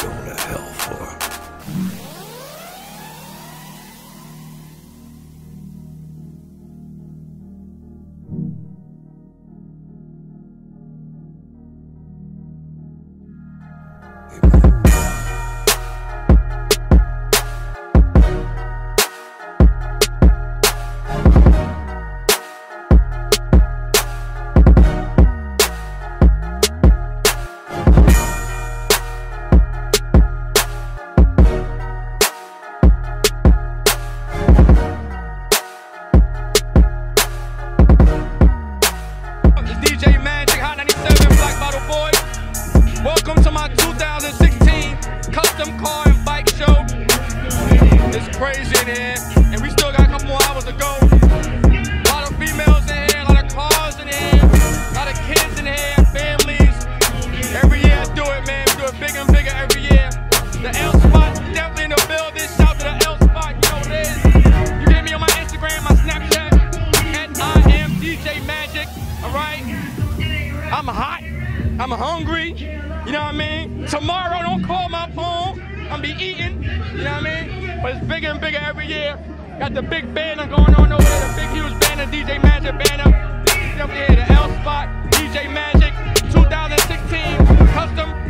going to hell for? Welcome to my 2016 custom car and bike show. It's crazy in here, and we still got a couple more hours to go. A lot of females in here, a lot of cars in here, a lot of kids in here, families. Every year I do it, man. We do it bigger and bigger every year. The L spot definitely in the building. Shout to the L spot, you know what it is. You get me on my Instagram, my Snapchat, at I am DJ Magic. All right, I'm hot. I'm hungry, you know what I mean? Tomorrow, don't call my phone, I'm be eating, you know what I mean? But it's bigger and bigger every year. Got the big banner going on over there, the big huge banner, DJ Magic banner. Over here, the L Spot, DJ Magic, 2016, custom